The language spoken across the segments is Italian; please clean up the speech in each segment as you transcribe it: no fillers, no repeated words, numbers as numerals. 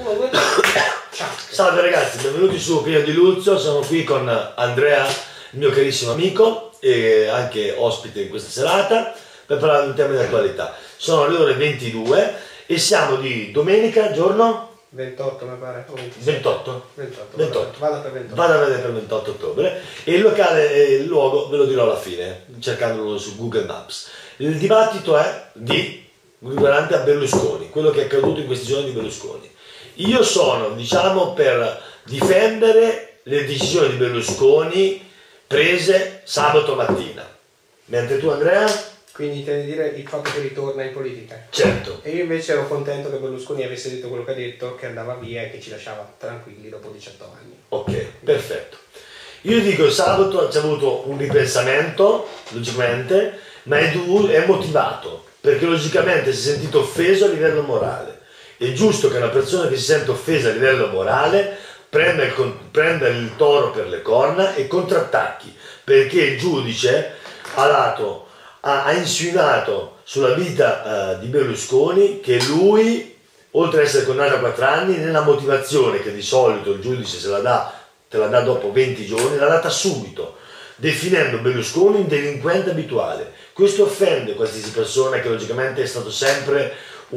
Salve ragazzi, benvenuti su Pino di Luzio, sono qui con Andrea, il mio carissimo amico e anche ospite in questa serata per parlare di un tema di attualità. Sono le ore 22 e siamo di domenica, giorno? 28 mi pare. 28? 28. Vada per 28. Vado a vedere per il 28 ottobre e il locale e il luogo ve lo dirò alla fine, cercandolo su Google Maps. Il dibattito è riguardante a Berlusconi, quello che è accaduto in questi giorni di Berlusconi. Io sono, diciamo, per difendere le decisioni di Berlusconi prese sabato mattina. Mentre tu, Andrea? Quindi intendi dire il fatto che ritorna in politica? Certo. E io invece ero contento che Berlusconi avesse detto quello che ha detto, che andava via e che ci lasciava tranquilli dopo 18 anni. Ok, perfetto. Io dico sabato c'è avuto un ripensamento, logicamente, ma è motivato, perché logicamente si è sentito offeso a livello morale. È giusto che una persona che si sente offesa a livello morale prenda il toro per le corna e contrattacchi, perché il giudice ha insinuato sulla vita di Berlusconi che lui, oltre ad essere condannato a 4 anni, nella motivazione che di solito il giudice te la dà dopo 20 giorni, l'ha data subito, definendo Berlusconi un delinquente abituale. Questo offende qualsiasi persona che logicamente è stato sempre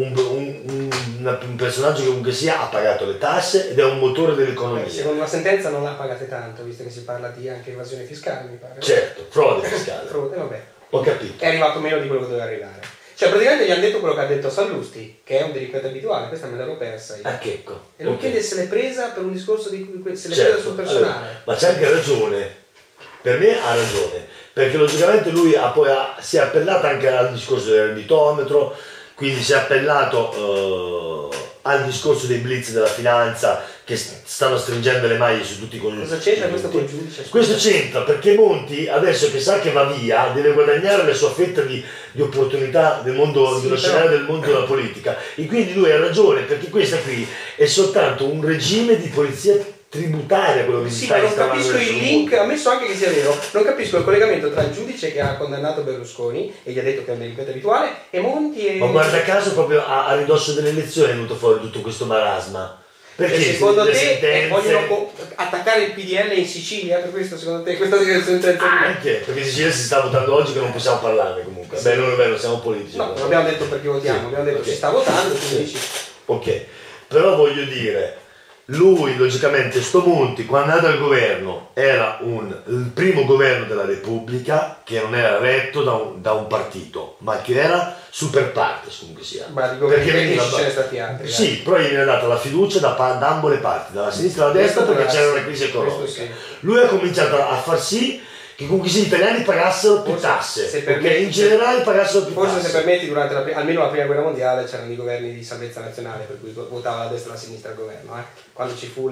un personaggio che comunque sia ha pagato le tasse ed è un motore dell'economia. Secondo la sentenza non l'ha pagate tanto, visto che si parla di anche evasione fiscale, mi pare. Certo, frode fiscale. Frode, vabbè. Ho capito. È arrivato meno di quello che doveva arrivare. Cioè praticamente gli hanno detto quello che ha detto Sallusti, che è un delinquente abituale, questa me l'ero persa io. A Checco. E non chiede se l'è presa per un discorso se l'è presa sul personale. Allora, ma c'è anche ragione. Per me ha ragione, perché logicamente lui si è appellato anche al discorso dell'arbitometro, quindi si è appellato al discorso dei blitz della finanza che stanno stringendo le maglie su tutti i congiunti. Cosa c'entra questo col giudice? Questo c'entra perché Monti adesso che sa che va via deve guadagnare la sua fetta di opportunità del mondo, dello scenario del mondo della politica, e quindi lui ha ragione, perché questa qui è soltanto un regime di polizia tributaria, quello che si sta instaurando. Non capisco il link, ammesso anche che sia vero, non capisco il collegamento tra il giudice che ha condannato Berlusconi e gli ha detto che è un delinquente abituale e Monti e... Ma guarda caso proprio a ridosso delle elezioni è venuto fuori tutto questo marasma. Perché secondo te vogliono attaccare il PDL in Sicilia? Per questo secondo te questa sentenza? Anche perché in Sicilia si sta votando oggi che non possiamo parlarne comunque. Sì. Beh, non siamo politici. No, non abbiamo detto perché votiamo, abbiamo detto che si sta votando, quindi dici... Ok, però voglio dire, lui logicamente sto Monti quando è andato al governo era il primo governo della Repubblica che non era retto da un partito, ma che era super partes comunque sia. Ma di governi tecnici ce ne stati altri. Sì, però gli viene data la fiducia da ambo le parti, dalla sinistra e dalla destra, perché c'era una crisi economica. Sì. Lui ha cominciato a far sì che comunque gli italiani pagassero più tasse, perché in generale pagassero più tasse. Forse se permetti, durante almeno la prima guerra mondiale c'erano i governi di salvezza nazionale, per cui votava la destra e la sinistra il governo. Quando ci fu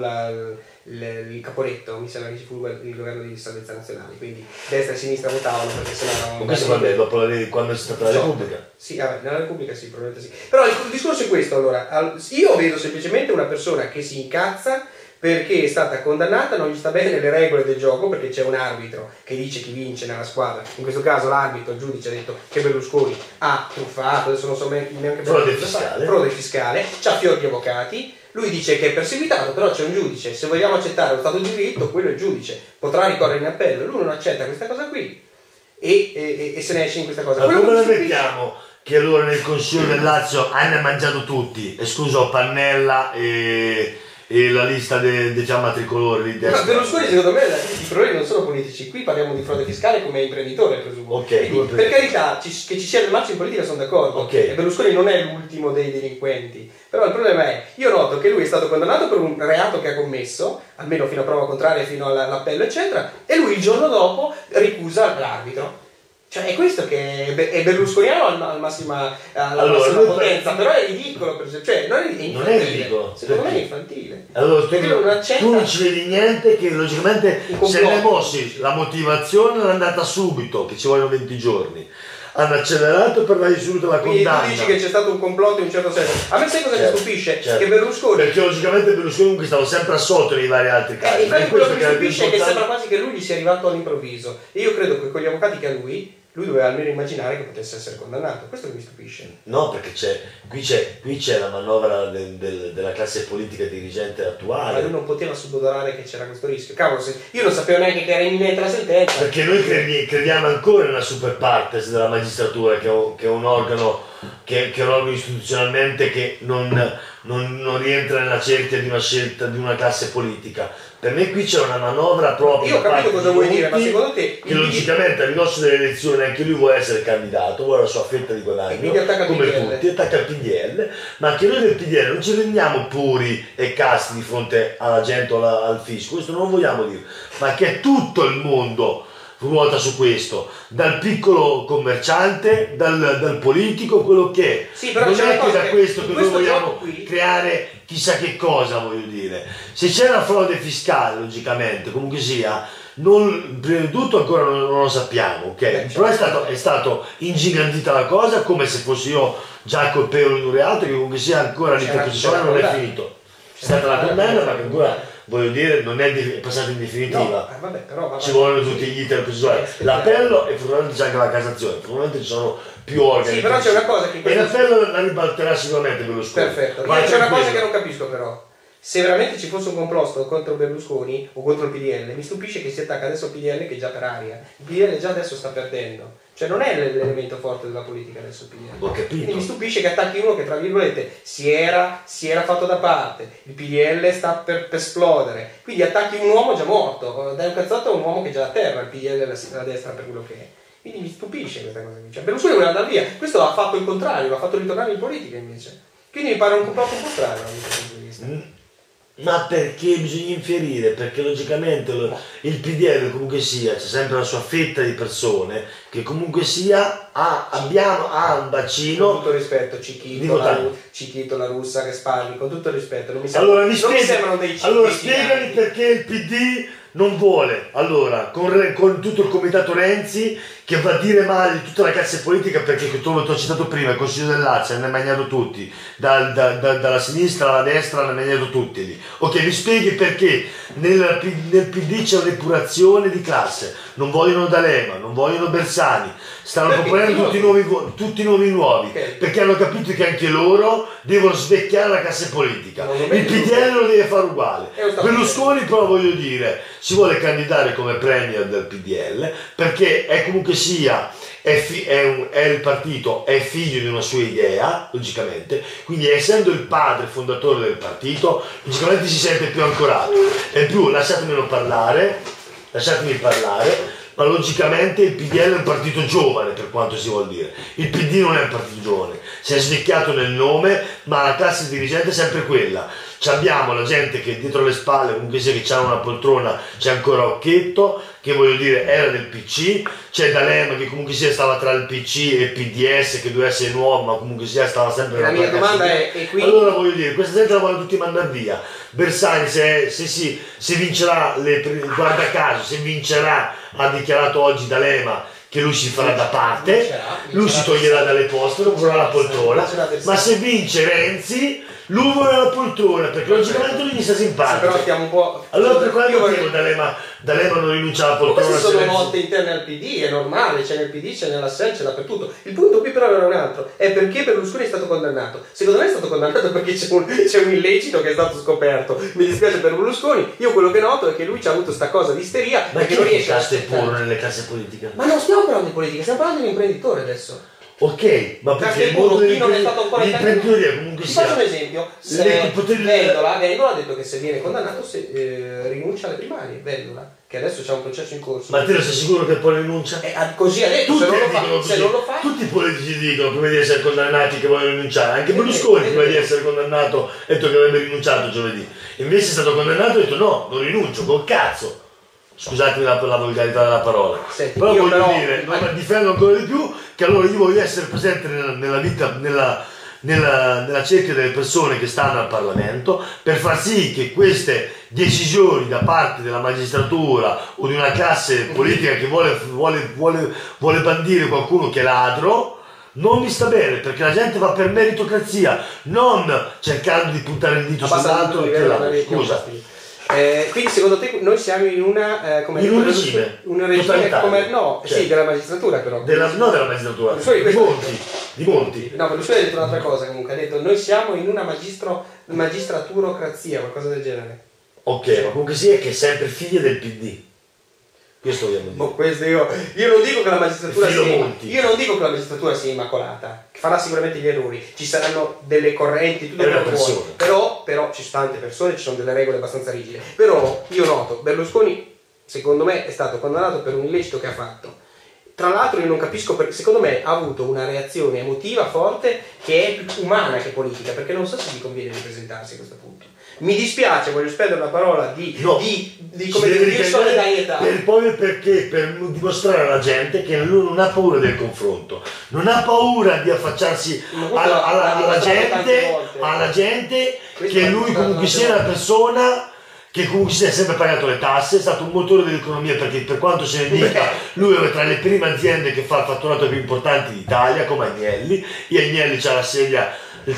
il Caporetto, mi sembra che ci fu il governo di salvezza nazionale, quindi destra e sinistra votavano perché sennò... Ma questo dopo quando è stata la Repubblica? Sì, nella Repubblica sì, probabilmente sì. Però il discorso è questo, allora, io vedo semplicemente una persona che si incazza perché è stata condannata, non gli sta bene le regole del gioco, perché c'è un arbitro che dice chi vince nella squadra. In questo caso l'arbitro, il giudice, ha detto che Berlusconi ha truffato, adesso non so neanche frode fiscale, c'ha fior di avvocati, lui dice che è perseguitato, però c'è un giudice, se vogliamo accettare lo Stato di diritto, quello è il giudice, potrà ricorrere in appello, lui non accetta questa cosa qui e se ne esce in questa cosa. Ma come la mettiamo che allora nel Consiglio del Lazio hanno mangiato tutti, escluso Pannella e la lista dei fiamma tricolori lì. Ma Berlusconi secondo me i problemi non sono politici, qui parliamo di frode fiscale come imprenditore, presumo. Okay, quindi, per carità, che ci sia il marcio in politica sono d'accordo, okay. E Berlusconi non è l'ultimo dei delinquenti, però il problema è, io noto che lui è stato condannato per un reato che ha commesso, almeno fino a prova contraria, fino all'appello eccetera, e lui il giorno dopo ricusa l'arbitro. Cioè è questo che è berlusconiano alla massima potenza, però è ridicolo, cioè non è ridicolo, secondo me è infantile. Allora tu non ci vedi niente, che logicamente se ne è mossi la motivazione è andata subito, che ci vogliono 20 giorni. Hanno accelerato per dare subito la condanna. Quindi tu dici che c'è stato un complotto in un certo senso. A me sai cosa mi stupisce? Certo. Che Berlusconi... Perché logicamente Berlusconi comunque stava sempre assolto nei vari altri casi. Infatti quello che mi stupisce è che sembra quasi che lui gli sia arrivato all'improvviso. E io credo che con gli avvocati che ha lui lui doveva almeno immaginare che potesse essere condannato. Questo che mi stupisce. No, perché qui c'è la manovra della classe politica dirigente Ma attuale. lui non poteva subodorare che c'era questo rischio. Cavolo, io non sapevo neanche che era imminente la sentenza. Perché noi crediamo ancora nella super partes della magistratura, che è un organo istituzionalmente che non rientra nella cerchia di una scelta di una classe politica. Per me qui c'è una manovra proprio. Io ho capito cosa vuoi dire, ma secondo te che logicamente a ridosso delle elezioni anche lui vuole essere candidato, vuole la sua fetta di guadagno, come tutti, attacca il PDL, ma anche noi del PDL non ci rendiamo puri e casti di fronte alla gente o al fisco, questo non lo vogliamo dire, ma che tutto il mondo ruota su questo, dal piccolo commerciante, dal politico, quello che è. Sì, però non c'è è che da questo che noi vogliamo qui creare chissà che cosa, voglio dire. Se c'è una frode fiscale, logicamente, comunque sia, prima di tutto ancora non lo sappiamo, ok? Però è stato ingigantita la cosa come se fossi io già colpevole di un reato che comunque sia ancora l'interposizione non è finito. C'è stata la condanna, ma che ancora, voglio dire, non è passata in definitiva. No, vabbè, però, ci vogliono tutti gli iter processuali. L'appello e fortunatamente c'è anche la Cassazione, fortunatamente ci sono più organi. Sì, però c'è una cosa che... E l'appello la ribalterà sicuramente Berlusconi. Perfetto, ma c'è una cosa che non capisco però. Se veramente ci fosse un complotto contro Berlusconi o contro il PDL, mi stupisce che si attacca adesso al PDL che è già per aria. Il PDL già adesso sta perdendo. Cioè non è l'elemento forte della politica adesso il PDL. Ho capito. Quindi mi stupisce che attacchi uno che tra virgolette si era fatto da parte, il PDL sta per esplodere. Quindi attacchi un uomo già morto, dai un cazzotto a un uomo che è già a terra, il PDL è la destra per quello che è. Quindi mi stupisce questa cosa qui. Cioè, Berlusconi voleva andare via, questo ha fatto il contrario, l'ha fatto ritornare in politica invece. Quindi mi pare un complotto un po' strano da questo punto di vista. Ma perché bisogna infierire? Perché logicamente il PDL comunque sia, c'è sempre la sua fetta di persone che comunque sia ha un bacino. Con tutto il rispetto, Cicchito, la russa che spalli, con tutto il rispetto, non mi sembrano dei cicchi. Allora spiegami perché il PD non vuole, allora, con tutto il comitato Renzi che va a dire male di tutta la classe politica, perché come ti ho citato prima, il Consiglio del Lazio ne ha mangiato tutti, dalla sinistra alla destra ne ha mangiato tutti lì. Ok, mi spieghi perché nel PD c'è un'epurazione di classe, non vogliono D'Alema, non vogliono Bersani, stanno proponendo tutti nuovi, okay. Perché hanno capito che anche loro devono svecchiare la classe politica. Il PDL lo deve fare uguale. Berlusconi però, voglio dire, si vuole candidare come premier del PDL perché è comunque sia è il partito, è figlio di una sua idea, logicamente, quindi essendo il padre fondatore del partito, logicamente si sente più ancorato. E più, lasciatemi parlare, ma logicamente il PDL è un partito giovane per quanto si vuol dire. Il PD non è un partito giovane, si è svecchiato nel nome, ma la classe dirigente è sempre quella. Abbiamo la gente che dietro le spalle, comunque sia che c'ha una poltrona, c'è ancora Occhetto, che voglio dire era del PC, c'è D'Alema che comunque sia stava tra il PC e il PDS, che doveva essere nuovo, ma comunque sia stava sempre la mia domanda è quindi... Allora voglio dire, questa gente la vogliono tutti mandare via. Bersani se vincerà, guarda caso, se vincerà, ha dichiarato oggi D'Alema che lui si farà da parte, lui si toglierà dalle poste, non vorrà la poltrona, ma se vince Renzi lui vuole la poltrona perché logicamente lui gli sta simpatico. Però stiamo un po'. Allora per quale motivo D'Alema non rinuncia alla poltrona? Queste sono lotte interne al PD, è normale, c'è nel PD, c'è nella SEL, c'è dappertutto. Il punto qui però era un altro, è perché Berlusconi è stato condannato. Secondo me è stato condannato perché c'è un illecito che è stato scoperto. Mi dispiace per Berlusconi, io quello che noto è che lui c'ha avuto sta cosa di isteria. Ma che non riesce a puro nelle casse politiche? Ma non stiamo parlando di politica, stiamo parlando di un imprenditore adesso. Ok, ma perché il mondo dell'imprenditoria comunque ti sia... faccio un esempio, Vendola ha detto che se viene condannato rinuncia alle primarie, Vendola, che adesso c'è un processo in corso. Ma te lo sei sicuro che poi rinuncia? Così ha detto, se non lo fa... Tutti i politici dicono prima di essere condannati che vogliono rinunciare, anche Berlusconi prima di essere condannato ha detto che avrebbe rinunciato giovedì, invece è stato condannato e ha detto no, non rinuncio, col cazzo. Scusatemi la volgarità della parola. Senti, però voglio dire, difendo ancora di più che allora io voglio essere presente nella vita, nella cerchia delle persone che stanno al Parlamento per far sì che queste decisioni da parte della magistratura o di una classe politica che vuole bandire qualcuno che è ladro non mi sta bene, perché la gente va per meritocrazia, non cercando di puntare il dito sull'altro. Scusa. Quindi secondo te noi siamo in una in un regime come, no, cioè, sì, della magistratura però. non della magistratura, di molti. No, Berlusconi ha detto un'altra cosa comunque, ha detto noi siamo in una magistraturocrazia, qualcosa del genere. Ok, ma comunque sia che è sempre figlia del PD. Questo vogliamo dire. Questo io non dico che la magistratura sia immacolata, che farà sicuramente gli errori, ci saranno delle correnti, tutto quello che vuoi, però ci sono tante persone, ci sono delle regole abbastanza rigide. Però io noto, Berlusconi secondo me è stato condannato per un illecito che ha fatto. Tra l'altro io non capisco perché, secondo me ha avuto una reazione emotiva forte che è più umana che politica, perché non so se gli conviene ripresentarsi a questo punto. Mi dispiace, voglio spendere una parola di solidarietà. Proprio perché per dimostrare alla gente che lui non ha paura del confronto, non ha paura di affacciarsi alla gente che lui comunque sia una persona che comunque si è sempre pagato le tasse, è stato un motore dell'economia, perché per quanto se ne dica lui è tra le prime aziende che fa il fatturato più importante d'Italia, come Agnelli, e Agnelli c'ha la sedia,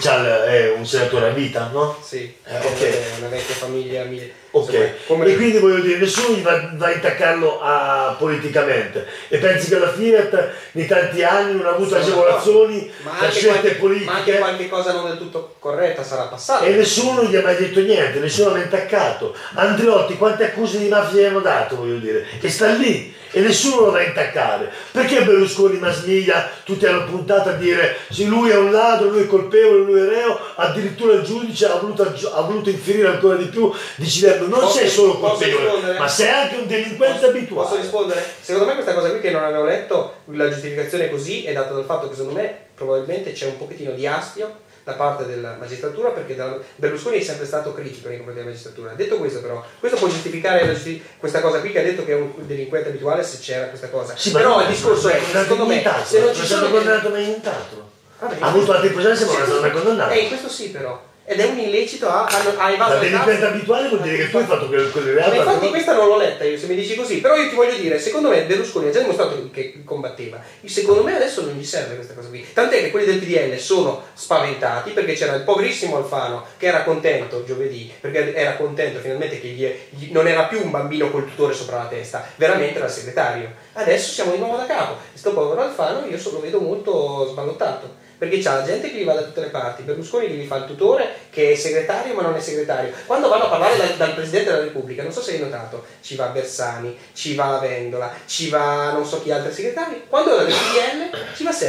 è un senatore a vita, no? Sì, okay. Una vecchia famiglia. Ok, e quindi voglio dire, nessuno gli va a intaccarlo politicamente, e pensi che la Fiat nei tanti anni non ha avuto agevolazioni da scelte politiche, ma anche qualche cosa non del tutto corretta sarà passata, e nessuno gli ha mai detto niente, nessuno l'ha intaccato. Andreotti quante accuse di mafia gli hanno dato, voglio dire, e sta lì e nessuno lo va a intaccare. Perché Berlusconi mass media tutti hanno puntato a dire sì, lui è un ladro, lui è colpevole, lui è reo, addirittura il giudice ha voluto infierire ancora di più decidendo non sei solo colpevole, ma sei anche un delinquente abituale. Posso rispondere? Secondo me questa cosa qui, che non avevo letto, la giustificazione così è data dal fatto che secondo me probabilmente c'è un pochettino di astio da parte della magistratura, perché Berlusconi è sempre stato critico nei confronti della magistratura. Detto questo, però, questo può giustificare questa cosa qui, che ha detto che è un delinquente abituale, se c'era questa cosa. Sì, però il discorso è, secondo me, se non ci sono condannato mai nientato. Ha avuto altre processi, ma non è stato mai condannato. Questo sì, però. Ed è un illecito, ha evaso. La delinquente abituale vuol dire che tu hai fatto quel reato. Infatti questa non l'ho letta io, se mi dici così, però io ti voglio dire, secondo me Berlusconi ha già dimostrato che combatteva, secondo me adesso non gli serve questa cosa qui, tant'è che quelli del PDL sono spaventati, perché c'era il poverissimo Alfano che era contento giovedì, perché era contento finalmente che non era più un bambino col tutore sopra la testa, veramente era il segretario. Adesso siamo di nuovo da capo, e sto povero Alfano io lo vedo molto sballottato, perché c'ha la gente che gli va da tutte le parti. Berlusconi gli fa il tutore che è segretario ma non è segretario. Quando vanno a parlare dal Presidente della Repubblica, non so se hai notato, ci va Bersani, ci va Lavendola, ci va non so chi altri segretari. Quando è del PDL ci va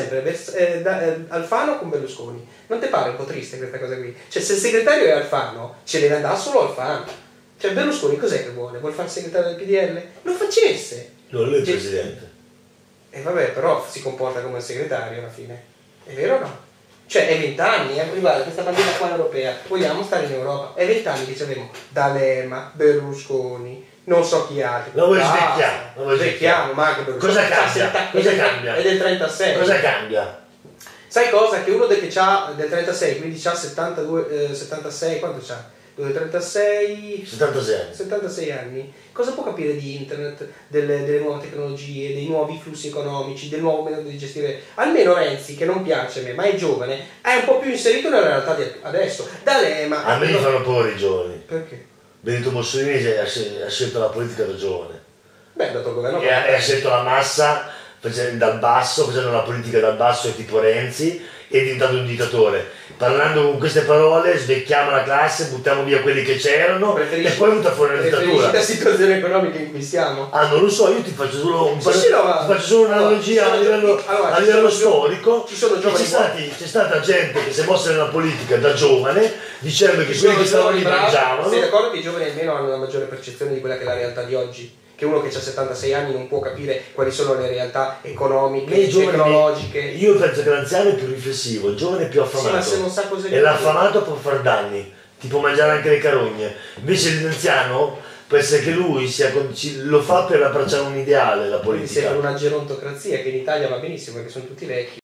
sempre Alfano con Berlusconi. Non ti pare un po' triste questa cosa qui? Cioè, se il segretario è Alfano, ce deve andare solo Alfano. Cioè Berlusconi cos'è che vuole? Vuole fare il segretario del PDL? Lo facesse! Non lui è il Presidente. E vabbè, però si comporta come il segretario alla fine. È vero o no? Cioè è 20 anni, guarda questa bandiera qua europea, vogliamo stare in Europa, è 20 anni che ci abbiamo D'Alema, Berlusconi, non so chi altri. Lo svecchiamo, ma anche Berlusconi. Cosa cambia? È del 36. Cosa cambia? Sai cosa? Che uno che c'ha del 36, quindi c'ha 76, quanto c'ha? 36 76 anni, cosa può capire di internet, delle nuove tecnologie, dei nuovi flussi economici, del nuovo metodo di gestire? Almeno Renzi, che non piace a me ma è giovane, è un po' più inserito nella realtà di adesso. D'Alema, a me mi fanno paura i giovani. Perché? Benito Mussolini ha scelto la politica da giovane. Beh, è dato il governo e ha scelto la massa dal basso, facendo la politica dal basso, tipo Renzi, è diventato un dittatore. Parlando con queste parole, svecchiamo la classe, buttiamo via quelli che c'erano e poi butta fuori la dittatura. La situazione economica in cui siamo? Non lo so, io ti faccio solo un'analogia a livello storico. C'è stata gente che si è mossa nella politica da giovane, dicendo che quelli che stavano lì mangiavano. Sei d'accordo che i giovani almeno hanno una maggiore percezione di quella che è la realtà di oggi? Che uno che ha 76 anni non può capire quali sono le realtà economiche, tecnologiche. Io penso che l'anziano è più riflessivo, il giovane è più affamato. Sì, ma se non sa cosa e l'affamato può far danni, ti può mangiare anche le carogne. Invece l'anziano può essere che lui lo fa per abbracciare un ideale, la politica. Quindi sembra una gerontocrazia, che in Italia va benissimo perché sono tutti vecchi.